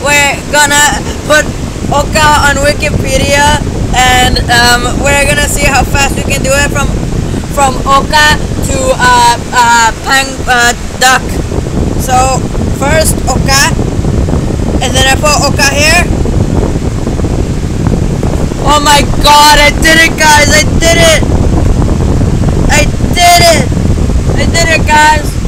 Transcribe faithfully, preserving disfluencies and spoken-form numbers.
we're gonna put Oka on Wikipedia, and um, we're gonna see how fast we can do it from from Oka to uh, uh, Pang uh, Duck. So first Oka, and then I put Oka here. Oh my god, I did it, guys! I did it! I did it! I did it, guys!